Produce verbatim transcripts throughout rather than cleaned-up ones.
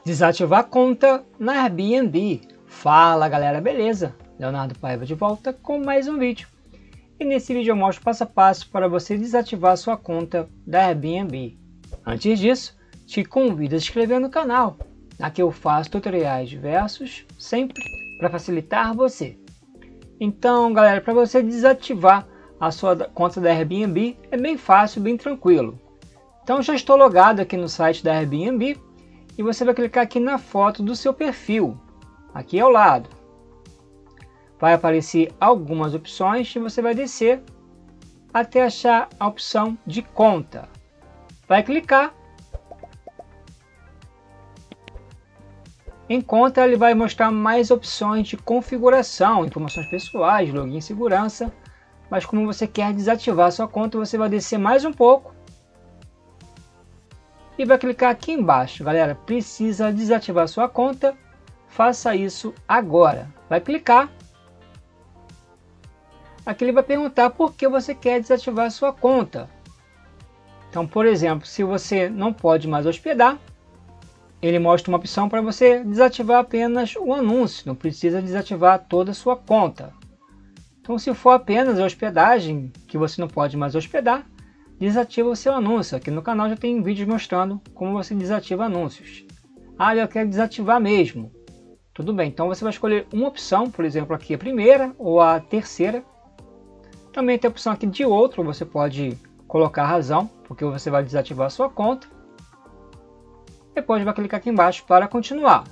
Desativar a conta na Airbnb. Fala galera, beleza? Leonardo Paiva de volta com mais um vídeo. E nesse vídeo eu mostro passo a passo para você desativar sua conta da Airbnb. Antes disso, te convido a se inscrever no canal. Aqui eu faço tutoriais diversos, sempre para facilitar você. Então galera, para você desativar a sua conta da Airbnb é bem fácil, bem tranquilo. Então já estou logado aqui no site da Airbnb. E você vai clicar aqui na foto do seu perfil, aqui ao lado. Vai aparecer algumas opções e você vai descer até achar a opção de conta. Vai clicar. Em conta ele vai mostrar mais opções de configuração, informações pessoais, login e segurança. Mas como você quer desativar sua conta, você vai descer mais um pouco. E vai clicar aqui embaixo, galera, precisa desativar sua conta, faça isso agora. Vai clicar. Aqui ele vai perguntar por que você quer desativar sua conta. Então, por exemplo, se você não pode mais hospedar, ele mostra uma opção para você desativar apenas o anúncio, não precisa desativar toda a sua conta. Então, se for apenas a hospedagem, que você não pode mais hospedar, desativa o seu anúncio. Aqui no canal já tem vídeos mostrando como você desativa anúncios. Ah, eu quero desativar mesmo. Tudo bem, então você vai escolher uma opção, por exemplo aqui a primeira ou a terceira. Também tem a opção aqui de outro, você pode colocar a razão, porque você vai desativar a sua conta. Depois vai clicar aqui embaixo para continuar.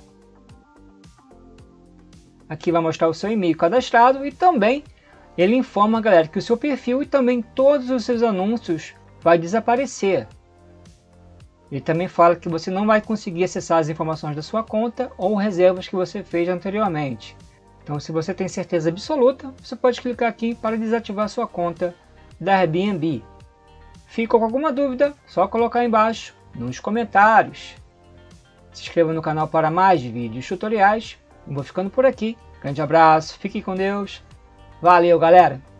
Aqui vai mostrar o seu e-mail cadastrado e também ele informa, galera, que o seu perfil e também todos os seus anúncios vai desaparecer. Ele também fala que você não vai conseguir acessar as informações da sua conta ou reservas que você fez anteriormente. Então, se você tem certeza absoluta, você pode clicar aqui para desativar sua conta da Airbnb. Ficou com alguma dúvida? Só colocar aí embaixo nos comentários. Se inscreva no canal para mais vídeos tutoriais. Eu vou ficando por aqui. Grande abraço, fique com Deus. Valeu, galera!